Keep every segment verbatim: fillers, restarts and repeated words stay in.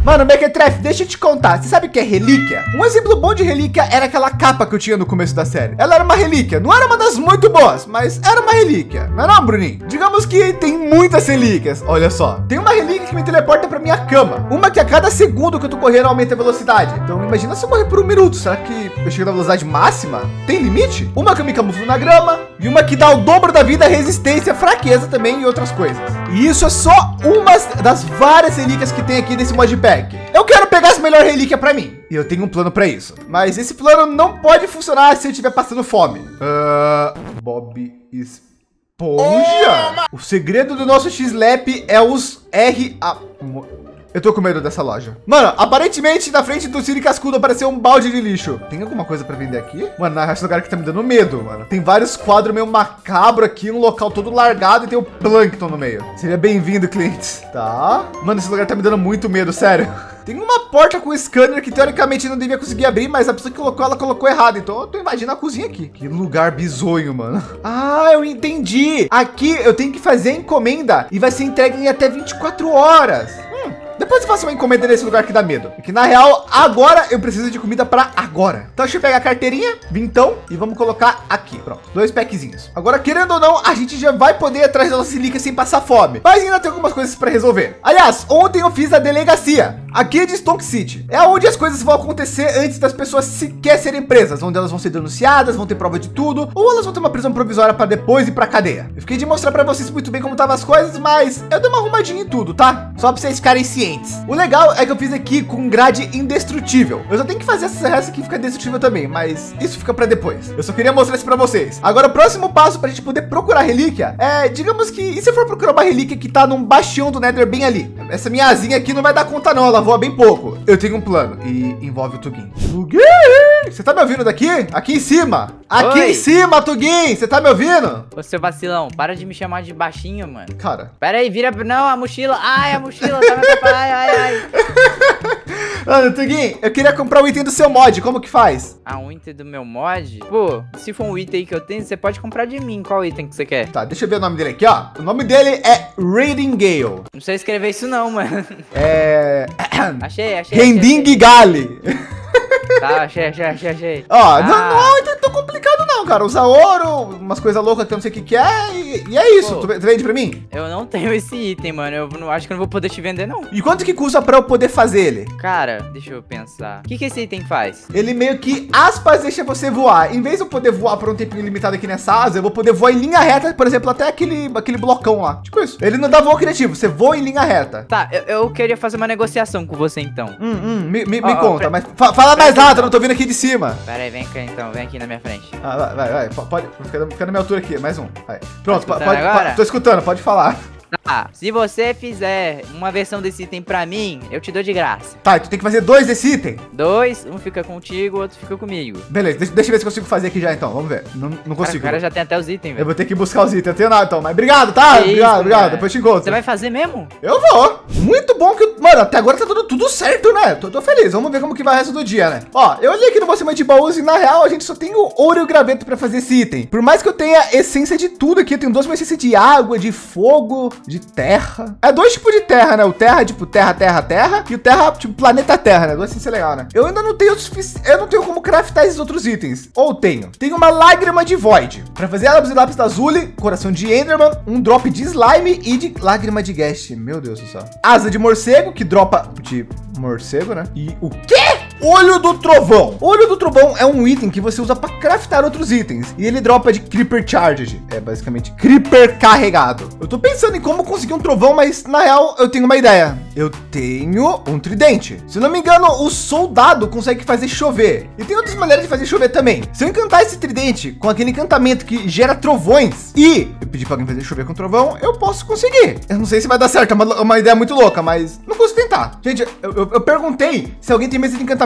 Mano, Mequetrefe, deixa eu te contar. Você sabe o que é relíquia? Um exemplo bom de relíquia era aquela capa que eu tinha no começo da série. Ela era uma relíquia. Não era uma das muito boas, mas era uma relíquia. Não é não, Bruninho? Digamos que tem muitas relíquias. Olha só. Tem uma relíquia que me teleporta pra minha cama. Uma que a cada segundo que eu tô correndo aumenta a velocidade. Então imagina se eu morrer por um minuto. Será que eu chego na velocidade máxima? Tem limite? Uma que eu me camuflo na grama. E uma que dá o dobro da vida, resistência, fraqueza também e outras coisas. E isso é só uma das várias relíquias que tem aqui nesse modpack. Eu quero pegar essa melhor relíquia pra mim. E eu tenho um plano pra isso. Mas esse plano não pode funcionar se eu estiver passando fome. Uh, Bob Esponja? O segredo do nosso X-Lap é os R A... Eu tô com medo dessa loja. Mano, aparentemente na frente do Siri Cascudo apareceu um balde de lixo. Tem alguma coisa pra vender aqui? Mano, na esse lugar que tá me dando medo, mano. Tem vários quadros meio macabro aqui, um local todo largado e tem o Plankton no meio. Seria bem-vindo, clientes. Tá. Mano, esse lugar tá me dando muito medo, sério. Tem uma porta com scanner que teoricamente não devia conseguir abrir, mas a pessoa que colocou, ela colocou errado. Então eu tô imaginando a cozinha aqui. Que lugar bizonho, mano. Ah, eu entendi. Aqui eu tenho que fazer a encomenda e vai ser entregue em até vinte e quatro horas. Hum. Depois eu faço uma encomenda nesse lugar que dá medo. É que na real, agora eu preciso de comida para agora. Então deixa eu pegar a carteirinha, vintão, e vamos colocar aqui. Pronto, dois packzinhos. Agora, querendo ou não, a gente já vai poder ir atrás da nossa relíquia sem passar fome. Mas ainda tem algumas coisas para resolver. Aliás, ontem eu fiz a delegacia. Aqui é de Stonk City. É onde as coisas vão acontecer antes das pessoas sequer serem presas. Onde elas vão ser denunciadas, vão ter prova de tudo. Ou elas vão ter uma prisão provisória para depois ir para cadeia. Eu fiquei de mostrar para vocês muito bem como estavam as coisas, mas eu dei uma arrumadinha em tudo, tá? Só para vocês ficarem cientes. O legal é que eu fiz aqui com grade indestrutível. Eu só tenho que fazer essa essa aqui ficar indestrutível também, mas isso fica para depois. Eu só queria mostrar isso para vocês. Agora, o próximo passo para a gente poder procurar relíquia é, digamos que, e se for procurar uma relíquia que tá num bastião do Nether bem ali? Essa minha asinha aqui não vai dar conta não, ela voa bem pouco. Eu tenho um plano e envolve o Tugin. Tugin! Você tá me ouvindo daqui? Aqui em cima. Aqui Oi. em cima, Tugin! Você tá me ouvindo? Ô, seu vacilão, para de me chamar de baixinho, mano. Cara. Pera aí, vira... Não, a mochila. Ai, a mochila tá me atrapalhando. Ai, ai, ai. Mano, Tugin, eu queria comprar o item do seu mod. Como que faz? Ah, um item do meu mod? Pô, se for um item que eu tenho, você pode comprar de mim. Qual item que você quer? Tá, deixa eu ver o nome dele aqui, ó. O nome dele é Raiding Gale. Não sei escrever isso não, mano. É... Achei, achei. Rending Gale. Tá, achei, achei, achei, achei. Ó, ah. não, não é tão complicado não, cara. Usa ouro, umas coisas loucas que eu não sei o que que é e, e é isso. Pô, tu vende pra mim? Eu não tenho esse item, mano. Eu não acho que eu não vou poder te vender, não. E quanto que custa pra eu poder fazer ele? Cara, deixa eu pensar. O que que esse item faz? Ele meio que, aspas, deixa você voar. Em vez de eu poder voar por um tempinho limitado aqui nessa asa, eu vou poder voar em linha reta, por exemplo, até aquele, aquele blocão lá. Tipo isso. Ele não dá voo criativo, você voa em linha reta. Tá, eu, eu queria fazer uma negociação com você, então. Hum, hum, me, me, oh, me conta, oh, mas fa fala mais alto, eu não tô vindo aqui de cima. Pera aí, vem cá então, vem aqui na minha frente. Ah, vai, vai, vai. Pode, fica, fica na minha altura aqui, mais um. Vai. Pronto, tá pode, pode, tô escutando, pode falar. Tá, se você fizer uma versão desse item pra mim, eu te dou de graça. Tá, tu tem que fazer dois desse item? Dois, um fica contigo, o outro fica comigo. Beleza, deixa, deixa eu ver se eu consigo fazer aqui já então, vamos ver. Não, não consigo. Cara, o cara já tem até os itens, velho. Eu vou ter que buscar os itens, eu tenho nada então, mas obrigado, tá? Que obrigado, isso, obrigado, cara. depois te encontro. Você vai fazer mesmo? Eu vou. Muito bom que, mano, até agora tá tudo, tudo certo, né? Tô, tô feliz, vamos ver como que vai o resto do dia, né? Ó, eu olhei aqui no Você de Baús e na real a gente só tem o ouro e o graveto pra fazer esse item. Por mais que eu tenha essência de tudo aqui, eu tenho duas essências de água, de fogo, de terra. É dois tipos de terra, né? O terra, tipo, terra, terra, terra. E o terra, tipo, planeta terra, né? Dois assim, ser legal, né? Eu ainda não tenho o suficiente. Eu não tenho como craftar esses outros itens. Ou tenho. Tenho uma lágrima de void. Pra fazer lápis e lápis da Azuli, coração de Enderman, um drop de slime e de lágrima de Ghast. Meu Deus do céu. Asa de morcego, que dropa de morcego, né? E o quê? Olho do trovão. Olho do trovão é um item que você usa para craftar outros itens. E ele dropa de Creeper Charged. É basicamente Creeper carregado. Eu tô pensando em como conseguir um trovão, mas na real eu tenho uma ideia. Eu tenho um tridente. Se não me engano, o soldado consegue fazer chover. E tem outras maneiras de fazer chover também. Se eu encantar esse tridente com aquele encantamento que gera trovões e eu pedir para alguém fazer chover com trovão, eu posso conseguir. Eu não sei se vai dar certo, é uma, uma ideia muito louca, mas não custa tentar. Gente, eu, eu, eu perguntei se alguém tem mesa de encantamento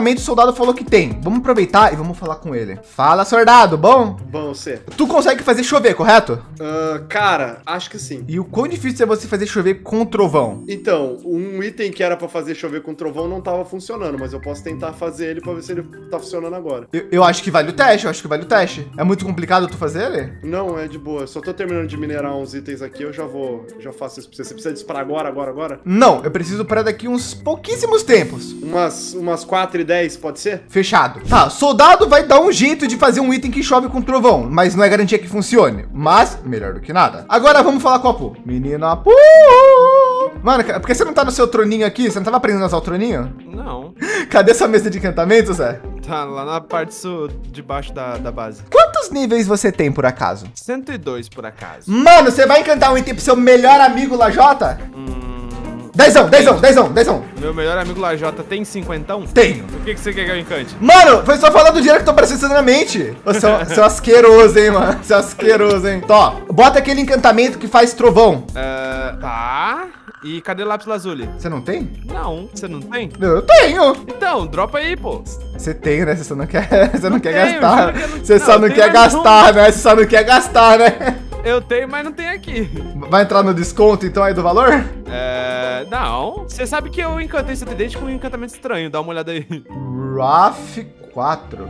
encantamento o soldado falou que tem. Vamos aproveitar e vamos falar com ele. Fala, soldado, bom? Bom, você. Tu consegue fazer chover, correto? Uh, cara, acho que sim. E o quão difícil é você fazer chover com trovão? Então, um item que era pra fazer chover com trovão não tava funcionando, mas eu posso tentar fazer ele pra ver se ele tá funcionando agora. Eu, eu acho que vale o teste, eu acho que vale o teste. É muito complicado tu fazer ele? Não, é de boa. Eu só tô terminando de minerar uns itens aqui, eu já vou, já faço isso pra você. Você precisa disso pra agora, agora, agora? Não, eu preciso para daqui uns pouquíssimos tempos. Umas, umas quatro e dez, pode ser? Fechado. Tá, soldado vai dar um jeito de fazer um item que chove com trovão, mas não é garantia que funcione. Mas, melhor do que nada. Agora vamos falar com a Apu. Menina Apu! Mano, por que você não tá no seu troninho aqui? Você não tava aprendendo a usar o troninho? Não. Cadê essa mesa de encantamento, Zé? Tá lá na parte sul, de baixo da, da base. Quantos níveis você tem, por acaso? cento e dois, por acaso. Mano, você vai encantar um item pro seu melhor amigo Lajota? Hum... Dezão, dezão, dezão, dezão. Meu melhor amigo Lajota tem cinquentão? Tenho. O que, que você quer que eu encante? Mano, foi só falar do dinheiro que tô precisando na mente. Ô, seu, seu asqueroso, hein, mano. Seu asqueroso, hein. Tó, bota aquele encantamento que faz trovão. Uh, tá... E cadê o lápis lazuli? Você não tem? Não, você não tem? Eu tenho. Então, dropa aí, pô. Você tem, né? Você só não quer, você não, Não quer tenho, gastar. juro que eu não- Você não, só eu não tenho, quer mas gastar, né? Você só não quer gastar, né? Eu tenho, mas não tem aqui. Vai entrar no desconto, então, aí do valor? É... Não. Você sabe que eu encantei esse tridente com um encantamento estranho. Dá uma olhada aí. Raf quatro.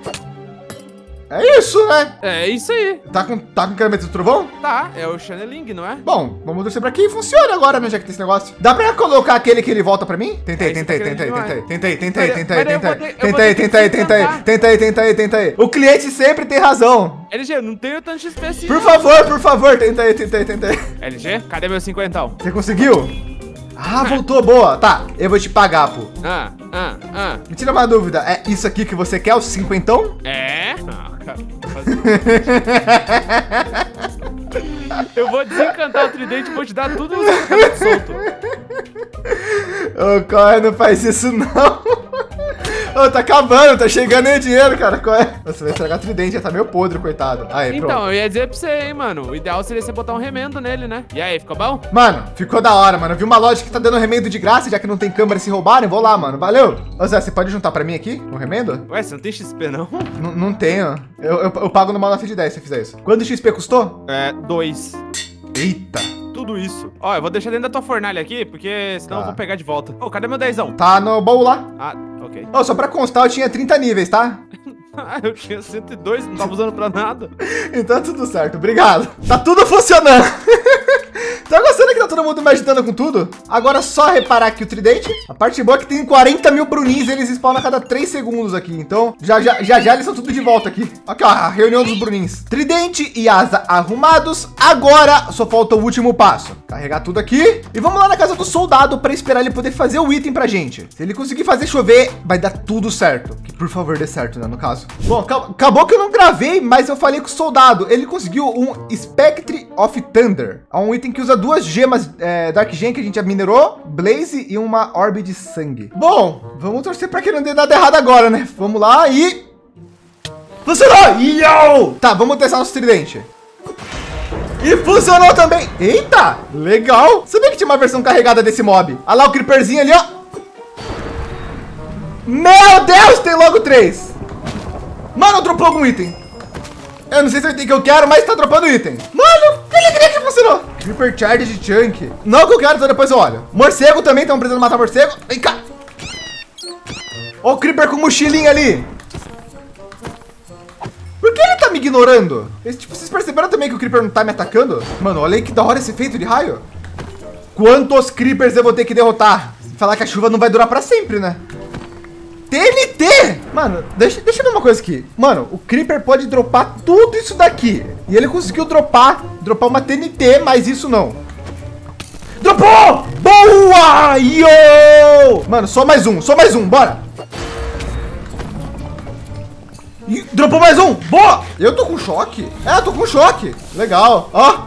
É isso, né? É isso aí. Tá com, tá com encantamento do trovão? Tá, é o channeling, não é? Bom, vamos torcer pra que funcione agora, né? Já que tem esse negócio. Dá pra colocar aquele que ele volta pra mim? Tentei, É, você tentei, tá tentei, querendo tentei, demais. tentei, tentei, Mas- tentei, mas eu vou tentei, ter- eu vou tentei, ter que tentei, te tentei, encantar. tentei, tentei, tentei. O cliente sempre tem razão. L G, eu não tenho tanto X P assim. Por não. favor, por favor, tentei, tentei, tentei. L G, cadê meu cinquentão? Você conseguiu? Ah, voltou, boa. Tá, eu vou te pagar, pô. Ah, ah, ah. Me tira uma dúvida, é isso aqui que você quer, os cinquentão? É? Ah, cara. faz- Eu vou desencantar o tridente e vou te dar tudo os encantamentos solto. Ô, Corre, não faz isso não. Ô, tá acabando, tá chegando aí dinheiro, cara. Qual é? Você vai estragar o tridente, já tá meio podre, coitado. Aí, pronto. Então, eu ia dizer pra você, hein, mano. O ideal seria você botar um remendo nele, né? E aí, ficou bom? Mano, ficou da hora, mano. Eu vi uma loja que tá dando remendo de graça, já que não tem câmera se roubarem. Vou lá, mano. Valeu. Ô, Zé, você pode juntar pra mim aqui, um remendo? Ué, você não tem X P, não? N não tenho. Eu, eu, eu pago no nove de dez se eu fizer isso. Quanto X P custou? É, dois. Eita. Tudo isso. Ó, eu vou deixar dentro da tua fornalha aqui, porque senão Tá. eu vou pegar de volta. Ô, cadê meu dezão? Tá no baú lá. Ah, ok. Ô, só pra constar, eu tinha trinta níveis, tá? Ah, eu tinha cento e dois, não tava usando pra nada. Então tudo certo, obrigado. Tá tudo funcionando. Tá gostando que tá todo mundo me ajudando com tudo? Agora só reparar aqui o tridente. A parte boa é que tem quarenta mil brunins, eles spawnam a cada três segundos aqui. Então já já, já já eles são tudo de volta aqui. Aqui ó, a reunião dos brunins. Tridente e asa arrumados. Agora só falta o último passo. Carregar tudo aqui. E vamos lá na casa do soldado para esperar ele poder fazer o item pra gente. Se ele conseguir fazer chover, vai dar tudo certo. Que por favor dê certo, né, no caso. Bom, acabou que eu não gravei, mas eu falei com o soldado. Ele conseguiu um Spectre of Thunder. É um item que usa duas gemas é, Dark Gem que a gente já minerou, Blaze e uma Orbe de Sangue. Bom, vamos torcer para que não dê nada errado agora, né? Vamos lá e... Funcionou! Yo! Tá, vamos testar nosso tridente. E funcionou também. Eita, legal. Sabia que tinha uma versão carregada desse mob? Olha lá o creeperzinho ali, ó. Meu Deus, tem logo três. Mano, dropou algum item. Eu não sei se é o item que eu quero, mas tá dropando item. Mano, que alegria que funcionou. Creeper Charge de Chunk. Não é o que eu quero, então depois eu olho. Morcego também, estamos precisando matar morcego. Vem cá. Ó o Creeper com mochilinha ali. Por que ele tá me ignorando? Esse, tipo, vocês perceberam também que o Creeper não tá me atacando? Mano, olha aí que da hora esse efeito de raio. Quantos Creepers eu vou ter que derrotar? Falar que a chuva não vai durar pra sempre, né? T N T! Mano, deixa, deixa eu ver uma coisa aqui. Mano, o Creeper pode dropar tudo isso daqui. E ele conseguiu dropar, dropar uma T N T, mas isso não. Dropou! Boa! Yo! Mano, só mais um, só mais um, bora! E dropou mais um, boa! Eu tô com choque. É, eu tô com choque. Legal, ó.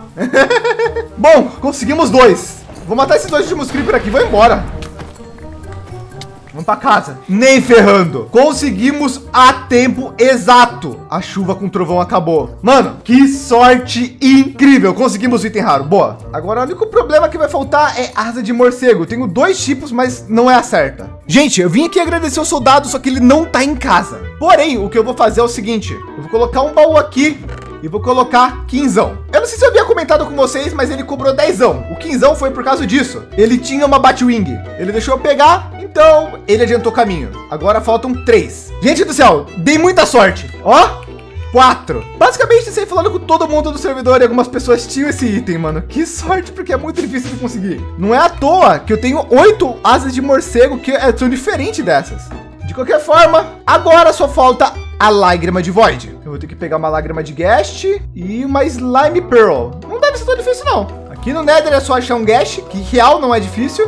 Bom, conseguimos dois. Vou matar esses dois últimos Creeper aqui, vou embora. Vamos pra casa. Nem ferrando. Conseguimos a tempo exato. A chuva com trovão acabou. Mano, que sorte incrível. Conseguimos o item raro. Boa. Agora, o único problema que vai faltar é asa de morcego. Tenho dois tipos, mas não é a certa. Gente, eu vim aqui agradecer o soldado, só que ele não tá em casa. Porém, o que eu vou fazer é o seguinte. Eu vou colocar um baú aqui e vou colocar quinzão. Eu não sei se eu havia comentado com vocês, mas ele cobrou dezão. O quinzão foi por causa disso. Ele tinha uma Batwing. Ele deixou eu pegar, então ele adiantou o caminho. Agora faltam três. Gente do céu, dei muita sorte. Ó, quatro. Basicamente, saí falando com todo mundo do servidor e algumas pessoas tinham esse item, mano. Que sorte, porque é muito difícil de conseguir. Não é à toa que eu tenho oito asas de morcego que são diferentes dessas. De qualquer forma, agora só falta a lágrima de Void. Eu vou ter que pegar uma lágrima de Ghast e uma Slime Pearl. Não deve ser tão difícil, não. Aqui no Nether é só achar um Ghast, que real não é difícil.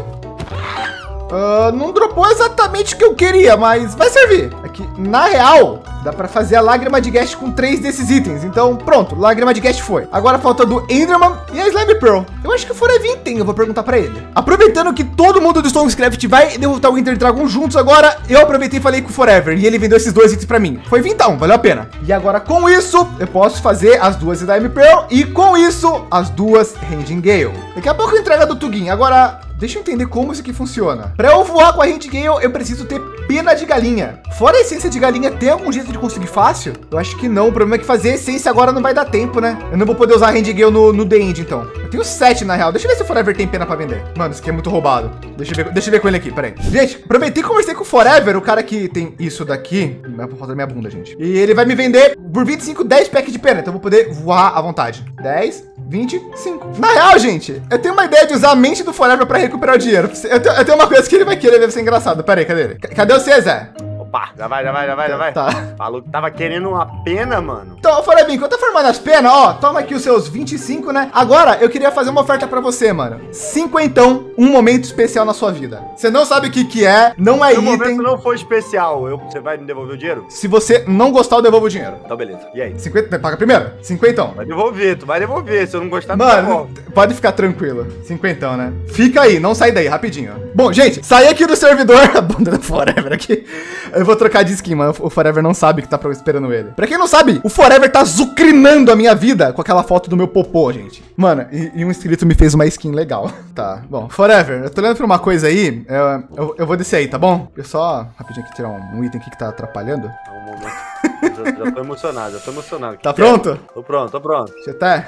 Uh, não dropou exatamente o que eu queria, mas vai servir. Aqui, na real, dá para fazer a lágrima de Ghast com três desses itens. Então, pronto, lágrima de Ghast foi. Agora falta do Enderman e a Slime Pearl. Eu acho que o Forever tem, eu vou perguntar para ele. Aproveitando que todo mundo do Stonecraft vai derrotar o Ender Dragon juntos agora, eu aproveitei e falei com o Forever e ele vendeu esses dois itens para mim. Foi vintão, valeu a pena. E agora com isso, eu posso fazer as duas Slime Pearl e com isso, as duas Rending Gale. Daqui a pouco entrega do Tugin. Agora, deixa eu entender como isso aqui funciona. Para eu voar com a Rending Gale, eu preciso ter pena de galinha. Fora a essência de galinha, tem algum jeito de conseguir fácil? Eu acho que não. O problema é que fazer essência agora não vai dar tempo, né? Eu não vou poder usar a Rending Gale no, no The End, então. Eu tenho sete, na real. Deixa eu ver se o Forever tem pena para vender. Mano, isso aqui é muito roubado. Deixa eu ver, deixa eu ver com ele aqui, peraí. Gente, aproveitei e conversei com o Forever, o cara que tem isso daqui. Não é por falta da minha bunda, gente. E ele vai me vender por vinte e cinco, dez packs de pena. Então eu vou poder voar à vontade. dez, vinte e cinco. Na real, gente, eu tenho uma ideia de usar a mente do Forever para recuperar o dinheiro. Eu tenho, eu tenho uma coisa que ele vai querer, deve ser engraçado. Pera aí, cadê ele? Cadê você, Zé? Opa, já vai, já vai, já vai, já vai. Tá. Falou que tava querendo uma pena, mano. Então, Forever, enquanto eu tô formando as penas, ó, toma aqui os seus vinte e cinco, né? Agora, eu queria fazer uma oferta pra você, mano. Cinquentão, um momento especial na sua vida. Você não sabe o que que é, não é Se o item. momento não foi especial, eu, você vai me devolver o dinheiro? Se você não gostar, eu devolvo o dinheiro. Então, beleza. E aí? cinquenta, paga primeiro? Cinquentão. Vai devolver, tu vai devolver. Se eu não gostar, tu Mano, devolve. pode ficar tranquilo. Cinquentão, né? Fica aí, não sai daí, rapidinho. Bom, gente, saí aqui do servidor. A bunda do Forever aqui. Eu vou trocar de skin, mano. O Forever não sabe que tá esperando ele. Pra quem não sabe, o Forever tá zucrinando a minha vida com aquela foto do meu popô, gente. Mano, e, e um inscrito me fez uma skin legal. Tá, bom. Forever, eu tô olhando pra uma coisa aí. Eu, eu, eu vou descer aí, tá bom? Eu só, rapidinho aqui, tirar um, um item aqui que tá atrapalhando. É um momento. Já, já tô emocionado, já tô emocionado. Tá pronto? Tô pronto, tô pronto. Você tá?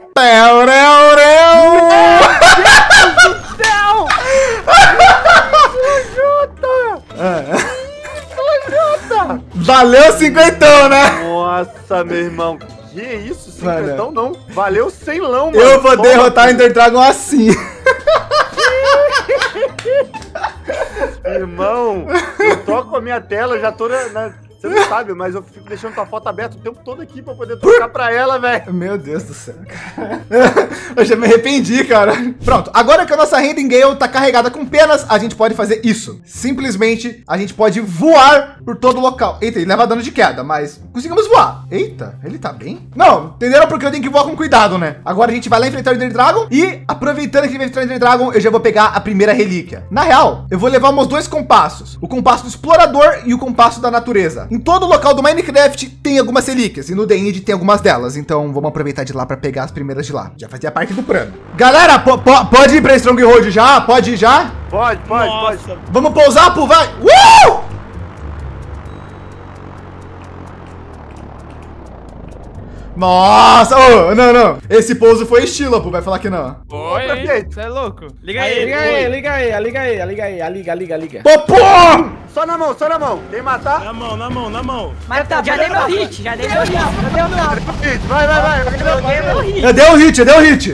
Valeu cinquentão, né? Nossa, meu irmão. Que isso, cinquentão Mano. não. Valeu cem lão, mano. Eu vou Toma. derrotar o Ender Dragon assim. Irmão, eu toco a minha tela, eu já tô na... na- Você não sabe, mas eu fico deixando tua foto aberta o tempo todo aqui pra poder tocar pra ela, velho. Meu Deus do céu, cara. Eu já me arrependi, cara. Pronto, agora que a nossa Rending Gale tá carregada com penas, a gente pode fazer isso. Simplesmente, a gente pode voar por todo o local. Eita, ele leva dano de queda, mas conseguimos voar. Eita, ele tá bem? Não, entenderam porque eu tenho que voar com cuidado, né? Agora a gente vai lá enfrentar o Ender Dragon e, aproveitando que ele vai enfrentar o Ender Dragon, eu já vou pegar a primeira relíquia. Na real, eu vou levar meus dois compassos. O compasso do explorador e o compasso da natureza. Em todo o local do Minecraft tem algumas relíquias e no The End tem algumas delas. Então vamos aproveitar de lá para pegar as primeiras de lá. Já fazia parte do plano. Galera, po po pode ir para Stronghold já? Pode ir já? Pode, pode, Nossa. pode. Vamos pousar, pô, vai! Uh! Nossa, oh, não, não. Esse pouso foi estilo, pô, vai falar que não. Foi, hein? prefeito. Você é louco? Liga Aí, aí, liga aí, liga aí, liga aí, liga aí, liga, liga, liga. Popô! Só na mão, só na mão. Quem matar? Na mão, na mão, na mão. Mas tá, já dei meu hit, já dei meu hit. Cadê o meu? Vai, vai, vai. vai. Eu dei meu hit. Eu dei um hit, eu dei um hit.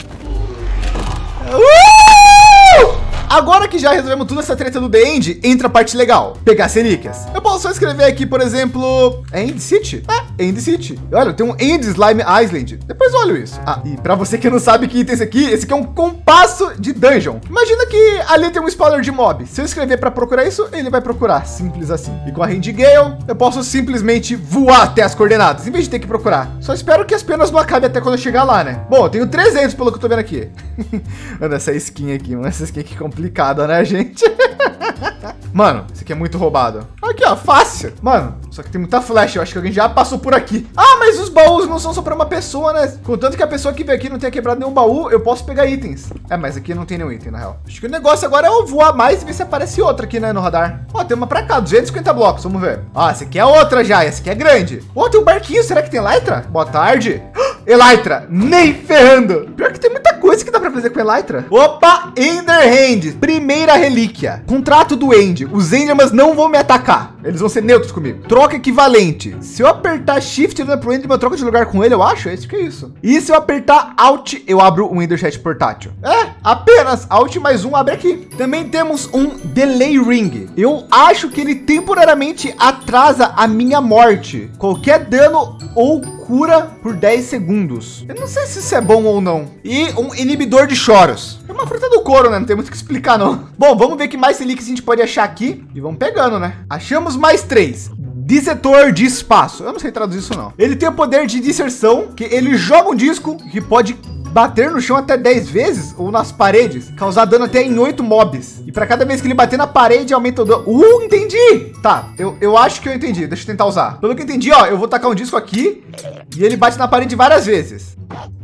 Uh! Agora que já resolvemos toda essa treta do The End, entra a parte legal. Pegar as relíquias. Eu posso só escrever aqui, por exemplo... É End City? É, End City. Olha, tem um End Slime Island. Depois eu olho isso. Ah, e pra você que não sabe que item é esse aqui, esse aqui é um compasso de dungeon. Imagina que ali tem um spawner de mob. Se eu escrever pra procurar isso, ele vai procurar. Simples assim. E com a Rending Gale, eu posso simplesmente voar até as coordenadas, em vez de ter que procurar. Só espero que as penas não acabem até quando eu chegar lá, né? Bom, eu tenho trezentos pelo que eu tô vendo aqui. Mano, essa skin aqui, mano. Essa skin aqui é complicada, né, gente? Mano, Isso aqui é muito roubado. Aqui, ó, fácil. Mano, só que tem muita flecha. Eu acho que alguém já passou por aqui. Ah, mas os baús não são só pra uma pessoa, né? Contanto que a pessoa que veio aqui não tenha quebrado nenhum baú, eu posso pegar itens. É, mas aqui não tem nenhum item, na real. Acho que o negócio agora é eu voar mais e ver se aparece outra aqui, né, no radar. Ó, tem uma pra cá, duzentos e cinquenta blocos, vamos ver. Ó, essa aqui é outra já, essa aqui é grande. Ó, tem um barquinho, será que tem Elytra? Boa tarde. Elytra, nem ferrando. Pior que tem muita coisa que dá pra fazer com Elytra. Opa, Ender Hand, primeira relíquia. Contrato do End. Os Endermans não vão me atacar. Eles vão ser neutros comigo. Troca equivalente. Se eu apertar Shift pro Enderman, eu troco de lugar com ele, eu acho. É isso que é isso. E se eu apertar Alt, eu abro um Ender Chat portátil. É, apenas Alt mais um abre aqui. Também temos um Delay Ring. Eu acho que ele temporariamente atrasa a minha morte. Qualquer dano ou cura por dez segundos. Eu não sei se isso é bom ou não. E um inibidor de choros. É uma fruta do couro, né? Não tem muito o que explicar, não. Bom, vamos ver que mais relíquias a gente pode achar aqui. E vamos pegando, né? Achamos mais três. Dissetor de espaço. Eu não sei traduzir isso, não. Ele tem o poder de disserção, que ele joga um disco que pode bater no chão até dez vezes ou nas paredes, causar dano até em oito mobs. E para cada vez que ele bater na parede, aumenta o dano. Uh, entendi! Tá, eu, eu acho que eu entendi. Deixa eu tentar usar. Pelo que eu entendi, ó, eu vou tacar um disco aqui e ele bate na parede várias vezes.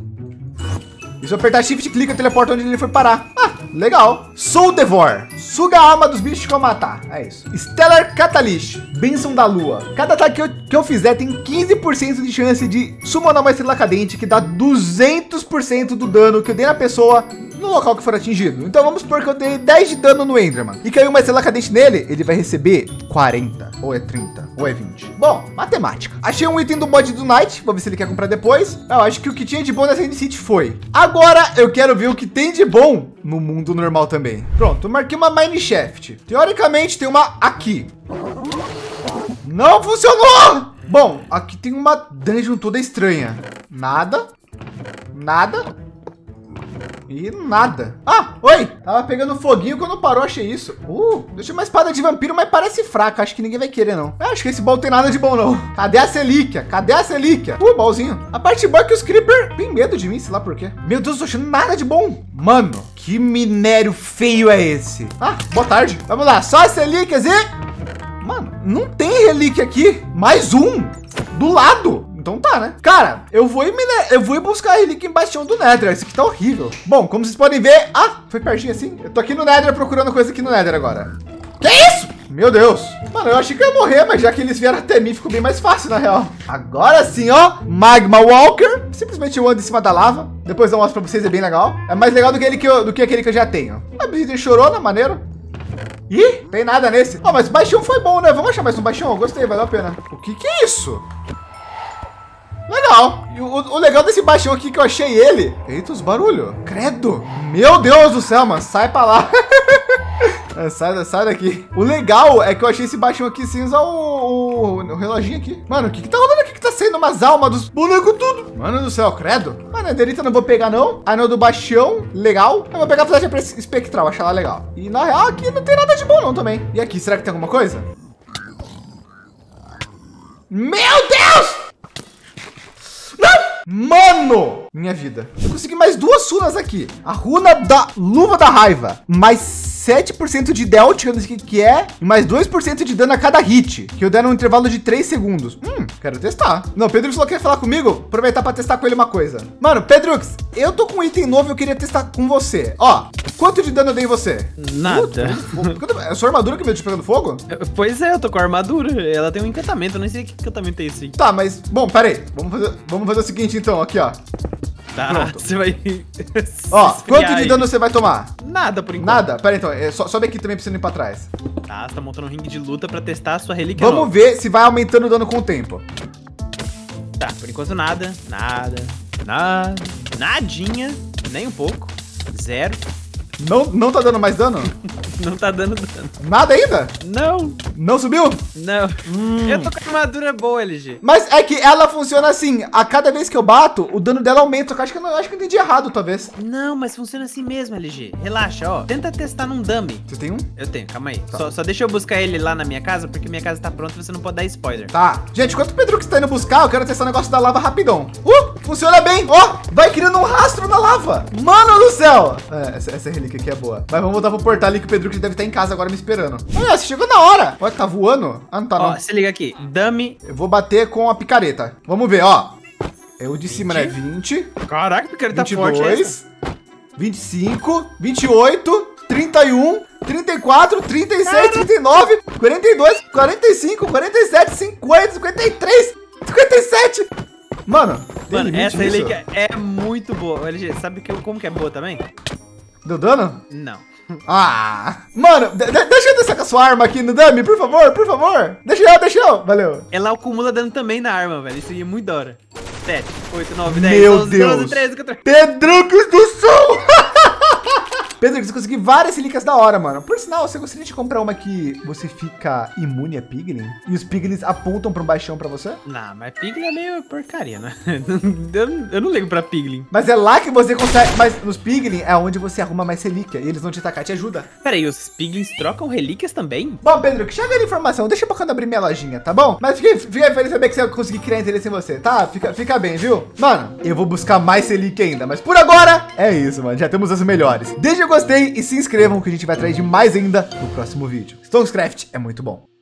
E se eu apertar Shift e clica, teleporta onde ele foi parar. Ah, legal. Soul Devor. Suga a alma dos bichos que eu matar. É isso. Stellar Catalyst. Bênção da lua. Cada ataque que eu, que eu fizer tem quinze por cento de chance de summonar uma estrela cadente, que dá duzentos por cento do dano que eu dei na pessoa no local que for atingido. Então vamos supor que eu dei dez de dano no Enderman e caiu uma estrela cadente nele, ele vai receber quarenta, ou é trinta, ou é vinte. Bom, matemática. Achei um item do mod do Night, vou ver se ele quer comprar depois. Eu acho que o que tinha de bom nessa End City foi. Agora eu quero ver o que tem de bom no mundo normal também. Pronto, eu marquei uma Mine Shaft. Teoricamente tem uma aqui. Não funcionou! Bom, aqui tem uma dungeon toda estranha. Nada. Nada. E nada. Ah, oi! Tava pegando foguinho quando parou, achei isso. Uh, deixa uma espada de vampiro, mas parece fraca. Acho que ninguém vai querer, não. Eu acho que esse baú tem nada de bom, não. Cadê a relíquia? Cadê a relíquia? Uh, baúzinho. A parte boa é que os Creeper tem medo de mim, sei lá por quê. Meu Deus, eu tô achando nada de bom. Mano, que minério feio é esse? Ah, boa tarde. Vamos lá, só as relíquias e... Mano, não tem relíquia aqui. Mais um. Do lado. Então tá, né? Cara, eu vou ir, eu vou ir buscar a relíquia em Bastião do Nether. Isso aqui tá horrível. Bom, como vocês podem ver... Ah, foi pertinho assim. Eu tô aqui no Nether procurando coisa aqui no Nether agora. Que isso? Meu Deus. Mano, eu achei que eu ia morrer, mas já que eles vieram até mim, ficou bem mais fácil, na real. Agora sim, ó. Magma Walker. Simplesmente eu ando em cima da lava. Depois eu mostro pra vocês, é bem legal. É mais legal do que, ele que, eu, do que aquele que eu já tenho. A visita chorona, maneiro. Ih, tem nada nesse. Ó, oh, mas o baixão foi bom, né? Vamos achar mais um baixão? Eu gostei, valeu a pena. O que que é isso? Legal. E o, o legal desse baixão aqui que eu achei ele. Eita, os barulhos. Credo. Meu Deus do céu, mano. Sai pra lá. sai, sai daqui. O legal é que eu achei esse baixão aqui sem usar o, o, o reloginho aqui. Mano, o que que tá rolando aqui que tá saindo umas almas dos bonecos tudo? Mano do céu, credo. Mano, a derita não vou pegar não. A não do baixão, legal. Eu vou pegar a flecha espectral, achar ela legal. E na real aqui não tem nada de bom não também. E aqui, será que tem alguma coisa? Meu Deus! Mano, minha vida. Eu consegui mais duas runas aqui. A runa da luva da raiva. Mais sete por cento de dealt, que eu não sei o que é. E mais dois por cento de dano a cada hit. Que eu der num intervalo de três segundos. Hum, quero testar. Não, Pedrux falou que quer falar comigo. Aproveitar para testar com ele uma coisa. Mano, Pedrux, eu tô com um item novo e eu queria testar com você. Ó, quanto de dano eu dei em você? Nada. Uh, é a sua armadura que me deixa pegando fogo? Pois é, eu tô com a armadura. Ela tem um encantamento. Eu nem sei que encantamento é esse. Tá, mas, bom, peraí. Vamos fazer, vamos fazer o seguinte então, aqui, ó. Tá, pronto. Você vai... Ó, quanto de dano você vai tomar? Nada, por enquanto. Nada? Pera aí, então, é, so, sobe aqui também pra você não ir pra trás. Tá, você tá montando um ringue de luta pra testar a sua relíquia Vamos nova. ver se vai aumentando o dano com o tempo. Tá, por enquanto nada, nada, nada, nadinha, nem um pouco, zero. Não, não tá dando mais dano? Não tá dando dano. Nada ainda? Não. Não subiu? Não. Hum. Eu tô com armadura boa, L G. Mas é que ela funciona assim, a cada vez que eu bato, o dano dela aumenta. Eu acho que eu, não, eu acho que eu entendi errado, talvez. Não, mas funciona assim mesmo, L G. Relaxa, ó. Tenta testar num dummy. Você tem um? Eu tenho, calma aí. Tá. Só, só deixa eu buscar ele lá na minha casa, porque minha casa tá pronta e você não pode dar spoiler. Tá. Gente, enquanto o Pedro que está indo buscar, eu quero testar o negócio da lava rapidão. Uh! Funciona bem. Ó, vai criando um rastro na lava. Mano do céu. É, essa, essa relíquia aqui é boa. Mas vamos voltar pro portal ali que o Pedro que deve estar em casa agora me esperando. Olha, você chegou na hora. Olha, tá voando. Ah, não tá Ó, não. se liga aqui. Dummy. Eu vou bater com a picareta. Vamos ver, ó. É o de cima, né? vinte. Caraca, porque ele tá vinte e forte. dois, vinte e cinco, vinte e oito, trinta e um, trinta e quatro, trinta e seis, trinta e nove, quarenta e dois, quarenta e cinco, quarenta e sete, cinquenta, cinquenta e três, cinquenta e sete. Mano, tem Mano, limite essa nisso? relíquia é muito boa. O L G, sabe que, como que é boa também? Deu dano? Não. Ah, mano, de- de- deixa eu descer com a sua arma aqui no dummy, por favor, por favor. Deixa eu, deixa eu. Valeu. Ela acumula dano também na arma, velho. Isso aí é muito da hora. sete, oito, nove, dez, Meu onze, Deus. doze, treze, quatorze. Pedrucos do Sul! Pedro, você conseguiu várias relíquias da hora, mano. Por sinal, você gostaria de comprar uma que você fica imune a Piglin? E os Piglins apontam para um baixão pra você? Não, mas Piglin é meio porcaria, né? eu, eu não ligo pra Piglin. Mas é lá que você consegue... Mas nos Piglin é onde você arruma mais relíquia. E eles vão te atacar, te ajuda. Pera aí, os Piglins trocam relíquias também? Bom, Pedro, que chega de informação. Deixa eu quando abrir minha lojinha, tá bom? Mas fiquei, fiquei feliz de saber que você conseguir criar interesse em você, tá? Fica, fica bem, viu? Mano, eu vou buscar mais relíquia ainda. Mas por agora, é isso, mano. Já temos as melhores. Deixa o gostei e se inscrevam que a gente vai atrás de mais ainda no próximo vídeo. Stonescraft é muito bom.